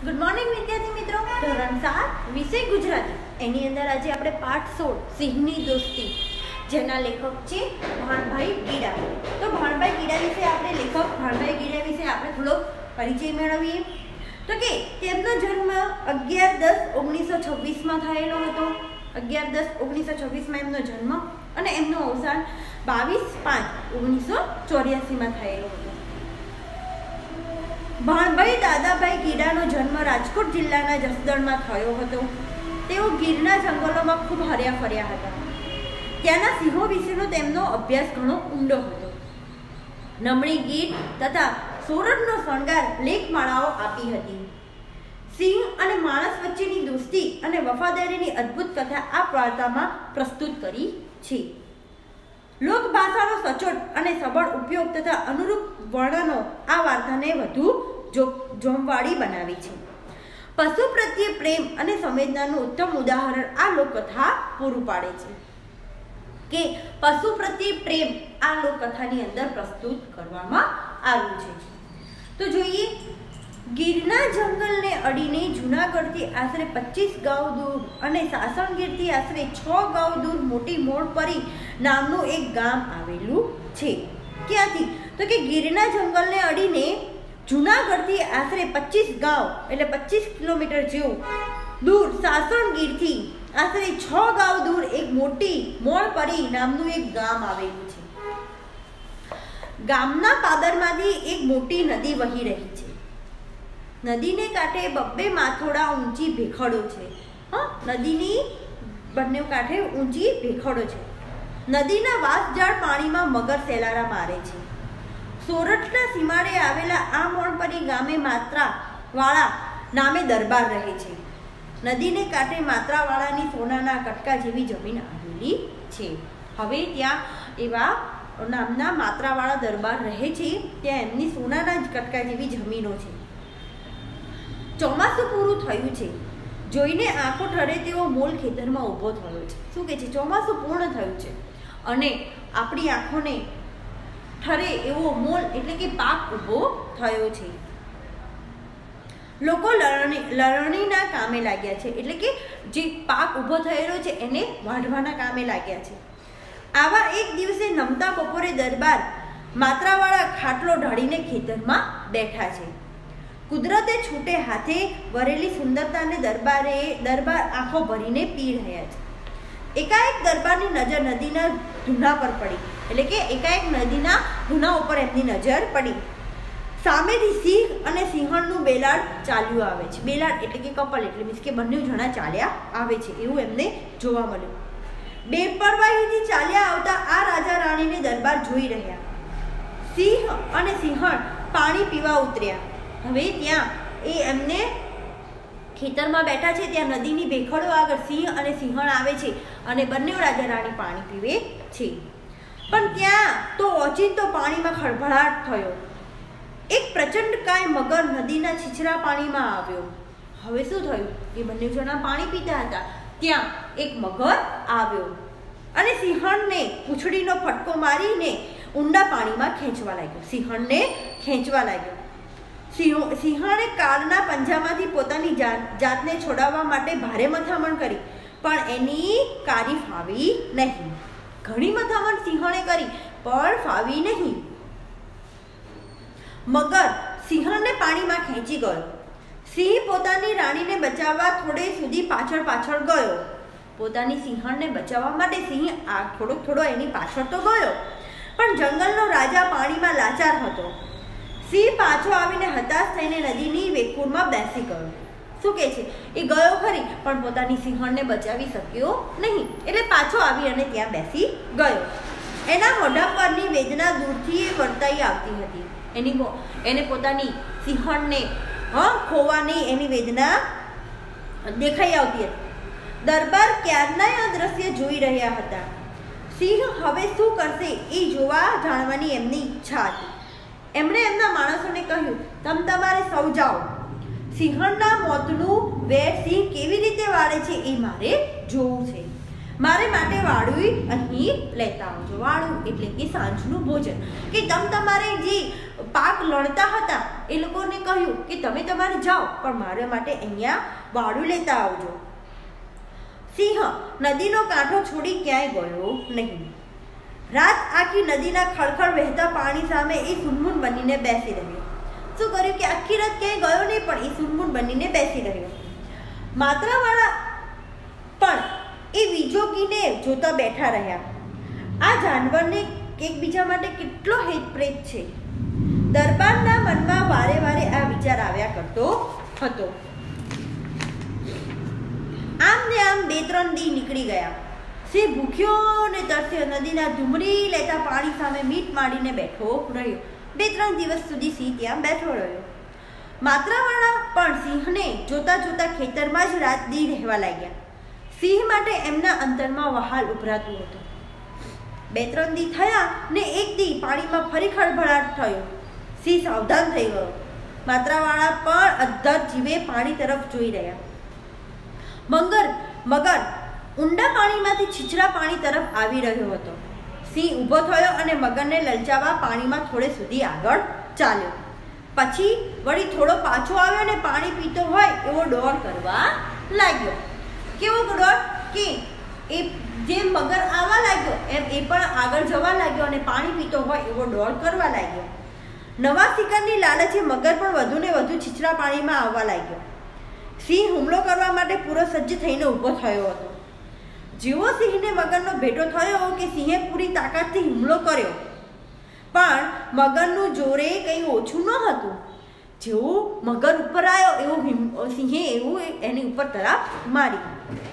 Good morning विद्यार्थी मित्रों। ધોરણ 7 વિષય ગુજરાતી એની અંદર આજે આપણે પાઠ 16 સિંહની દોસ્તી જેના લેખક છે ભાણભાઈ ગીડા। તો ભાણભાઈ ગીડા વિશે આપણે લેખક ભાણભાઈ ગીડા વિશે આપણે થોડો પરિચય મેળવીએ। તો કે તેમનો જન્મ 11/10/1926 માં થયેલો હતો। 11/10/1926 માં એમનો જન્મ અને એમનું અવસાન 22/5/1984 માં થયેલો હતો। ભાણભાઈ દાદાભાઈ ગીડાનો જન્મ રાજકોટ જિલ્લાના જસદણમાં થયો હતો। તેઓ ગીરના જંગલોમાં ખૂબ હર્યા ફર્યા હતા। ત્યાંના સિંહો વિશેનો તેમનો અભ્યાસ ઘણો ઊંડો હતો। નમણી ગીર તથા સોરઠનો શણગાર લેખમાળાઓ આપી હતી। સિંહ અને માણસ વચ્ચેની દોસ્તી અને વફાદારીની અદ્ભુત કથા આ વાર્તામાં પ્રસ્તુત કરી છે। લોકભાષાનો સચોટ અને સબળ ઉપયોગ તથા અનુરૂપ વર્ણનો આ વાર્તાને વધુ જોમવાળી બનાવી છે। પશુ પ્રત્યે પ્રેમ અને સંવેદનાનું ઉત્તમ ઉદાહરણ આ લોકકથા પૂરું પાડે છે કે પશુ પ્રત્યે પ્રેમ આ લોકકથાની અંદર પ્રસ્તુત કરવામાં આવ્યું છે। તો જોઈએ, ગીરના જંગલને અડીને જૂનાગઢથી આશરે 25 ગાંવ દૂર અને સાસણગીરથી આશરે 6 ગાંવ દૂર મોટી મોરપરી નામનું એક ગામ આવેલું છે। ક્યાંથી? તો કે ગીરના જંગલને અડીને જૂનાગઢથી આશરે 25 ગાંવ એટલે 25 કિલોમીટર જેવું દૂર સાસણગીરથી આશરે 6 ગાંવ દૂર એક મોટી મોરપરી નામનું એક ગામ આવેલું છે। ગામના પાદરમાંથી એક મોટી નદી વહી રહી છે। નદીને કાંઠે 2 માથોડા ઊંચી ભેખડો છે। નદીની બંને કાંઠે ઊંચી ભેખડો છે। નદીના વાસજાળ પાણીમાં મગર સેલારા મારે છે। સોરઠના સીમાડે આવેલા આ મોણપરી ગામે માત્રાવાળા નામે દરબાર રહે છે। નદીને કાંઠે માત્રાવાળાની સોનાના કટકા જેવી જમીન આવેલી છે। હવે ત્યાં એવા નામના માત્રાવાળા દરબાર રહે છે, ત્યાં એમની સોનાના કટકા જેવી જમીનો છે। ચોમાસું પૂરું થયું છે, જોઈને આંખો ઠરે તેવો મોલ ખેતરમાં ઊભો થયો છે। શું કહે છે? ચોમાસું પૂર્ણ થયું છે અને આપણી આંખોને ઠરે એવો મોલ એટલે કે પાક ઊભો થયો છે। લોકો લણણીના કામે લાગ્યા છે, એટલે કે જે પાક ઊભો થયેલો છે એને વાઢવાના કામે લાગ્યા છે। આવા એક દિવસે નમતા બપોરે દરબાર માત્રાવાળા ખાટલો ઢાળીને ખેતરમાં બેઠા છે। કુદરતે છૂટે હાથે વરેલી સુંદરતાને દરબાર આંખો ભરીને પી રહ્યા છે। એકાએક દરબારની નજર નદીના ધૂના પર પડી, એટલે કે એકાએક નદીના ધૂના ઉપર એમની નજર પડી। સામેથી સિંહ અને સિંહણનું બેલાડ ચાલ્યું આવે છે। બેલાડ એટલે કે કપલ, એટલે મીન્સ કે બંને જણા ચાલ્યા આવે છે એવું એમને જોવા મળ્યું। બેપરવાહીથી ચાલ્યા આવતા આ રાજા રાણીને દરબાર જોઈ રહ્યા। સિંહ અને સિંહણ પાણી પીવા ઉતર્યા। હવે ત્યાં એ એમને ખેતરમાં બેઠા છે, ત્યાં નદીની ભેખડો આગળ સિંહ અને સિંહણ આવે છે અને બંને રાજા રાણી પાણી પીવે છે। પણ ત્યાં તો ઓચિંતો પાણીમાં ખળભળાટ થયો। એક પ્રચંડ કાય મગર નદીના છીછરા પાણીમાં આવ્યો। હવે શું થયું? એ બંને જણા પાણી પીતા હતા, ત્યાં એક મગર આવ્યો અને સિંહણને પૂંછડીનો ફટકો મારીને ઊંડા પાણીમાં ખેંચવા લાગ્યો। સિંહણને ખેંચવા લાગ્યો। સિંહણે કાળના પંજામાંથી પોતાની જાતને છોડાવવા માટે ભારે મથામણ કરી, પણ એની કારી ફાવી નહીં। ઘણી મથામણ સિંહણે કરી પણ ફાવી નહીં। મગર સિંહણને પાણીમાં ખેંચી ગયો। સિંહ પોતાની રાણીને બચાવવા થોડે સુધી પાછળ ગયો। પોતાની સિંહણને બચાવવા માટે સિંહ થોડો એની પાછળ તો ગયો, પણ જંગલનો રાજા પાણીમાં લાચાર હતો। સિંહ પાછો આવીને હતાશ થઈને નદીની વેકુરમાં બેસી ગયો। શું કહે છે? એ ગયો ખરી પણ પોતાની સિંહણને બચાવી શક્યો નહીં, એટલે પાછો આવી અને ત્યાં બેસી ગયો। એના મોઢા પરની વેદના દૂરથી વર્તાઈ આવતી હતી। એને પોતાની સિંહણને ખોવાની એની વેદના દેખાઈ આવતી હતી। દરબાર ક્યારનાય આ દ્રશ્ય જોઈ રહ્યા હતા। સિંહ હવે શું કરશે એ જોવા જાણવાની એમની ઈચ્છા હતી। એમણે એમના માણસોને કહ્યું, તમારે સૌ જાઓ। સિંહણના મોતનું વેર સિંહ કેવી રીતે વાળે છે એ મારે જોવું છે। મારે માટે વાળું અહીં લેતા આવજો। વાળું એટલે કે સાંજનું ભોજન, કે તમારે જે પાક લણતા હતા એ લોકોને કહ્યું કે તમે તમારે જાઓ, પણ મારા માટે અહીંયા વાળું લેતા આવજો. સિંહ નદીનો કાંઠો છોડી ક્યાંય ગયો નહીં. રાત આખી નદીના ખળખળ વહેતા પાણી સામે એ સૂનમૂન બનીને બેસી રહ્યો. શું કર્યું કે આખી રાત ક્યાંય ગયો નહીં, પણ એ સૂનમૂન બનીને બેસી રહ્યો. માત્રાવાળા પણ એ વિજોગીને જોતા બેઠા રહ્યા. આ જાનવરને એકબીજા માટે કેટલો હેત પ્રેત છે. દરબારના મનમાં વારે વારે આ વિચાર આવ્યા કરતો હતો. આમ ને આમ 2-3 દી નીકળી ગયા. સિંહ ભૂખ્યો ને તરસ્યો નદીના ધુમરી લેતા પાણી સામે મીટ માંડીને બેઠો રહ્યો. 2-3 દિવસ સુધી સિંહ ત્યાં બેઠો રહ્યો. માત્રાવાળા પણ સિંહને જોતા જોતા ખેતરમાં જ રાત દી રહેવા લાગ્યા. સિંહ માટે એમના અંતરમાં વહાલ ઉભરાતું હતું. 2-3 દી થયા ને એક દી પાણીમાં ફરી ખળભળાટ થયો. સિંહ સાવધાન થઈ ગયો. માત્રાવાળા પણ અદ્ધર જીવે પાણી તરફ જોઈ રહ્યા. મગર ઊંડા પાણીમાંથી છીછરા પાણી તરફ આવી રહ્યો હતો. સિંહ ઊભો થયો અને મગરને લલચાવવા પાણીમાં થોડે સુધી આગળ ચાલ્યો. પછી વળી થોડો પાછો આવ્યો ને પાણી પીતો હોય એવો ડોળ કરવા લાગ્યો. કેવો ડોળ કે એ જેમ મગર આવવા લાગ્યો એમ એ પણ આગળ જવા લાગ્યો અને પાણી પીતો હોય એવો ડોળ કરવા લાગ્યો. નવા શિકારની લાલચે મગર પણ વધુ ને વધુ છીછરા પાણીમાં આવવા લાગ્યો. સિંહ હુમલો કરવા માટે પૂરો સજ્જ થઈને ઊભો થયો હતો. જેવો સિંહને મગરનો ભેટો થયો કે સિંહે પૂરી તાકાતથી હુમલો કર્યો, પણ મગરનું જોરે કંઈ ઓછું ન હતું. જેવું મગર ઉપર આવ્યો એવું સિંહે એની ઉપર તરાપ મારી.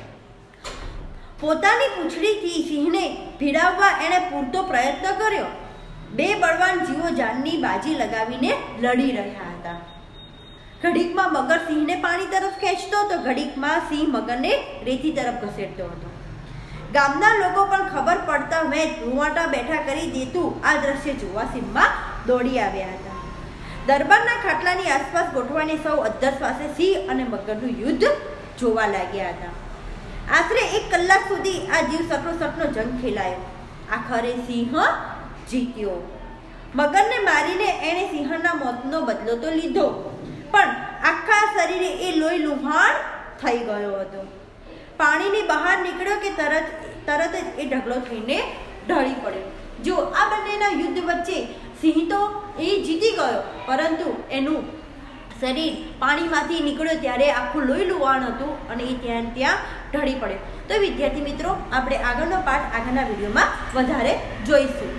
પોતાની પૂંછડીથી સિંહને ભીડાવવા એણે પૂરતો પ્રયત્ન કર્યો. 2 બળવાન જીવો જાનની બાજી લગાવીને લડી રહ્યા હતા. ઘડીકમાં મગર સિંહને પાણી તરફ ખેંચતો તો ઘડીકમાં સિંહ મગરને રેતી તરફ ઘસેડતો હતો. ગામના લોકો પણ ખબર પડતા વેત રૂવાટા બેઠા કરી દેતું આ દ્રશ્ય જોવા સીમમાં દોડી આવ્યા હતા. દરબારના ખાટલાની આસપાસ ગોઠવાને સૌ અદ્ધર શ્વાસે સિંહ અને મગરનું યુદ્ધ જોવા લાગ્યા હતા. આશરે 1 કલાક સુધી આ જીવ સટોસટનો જંગ ખેલાયો. આખરે સિંહ જીત્યો. મગરને મારીને એણે સિંહના મોતનો બદલો તો લીધો, પણ આખા શરીરે એ લોહી લુહાણ થઈ ગયો હતો. પાણીની બહાર નીકળ્યો કે તરત જ એ ઢગલો થઈને ઢળી પડ્યો. જો આ બંનેના યુદ્ધ વચ્ચે સિંહ તો એ જીતી ગયો, પરંતુ એનું શરીર પાણીમાંથી નીકળ્યો ત્યારે આખું લોહી લુહાણ હતું અને એ ત્યાં ઢળી પડ્યો. તો વિદ્યાર્થી મિત્રો, આપણે આગળનો પાઠ આગળના વિડીયોમાં વધારે જોઈશું.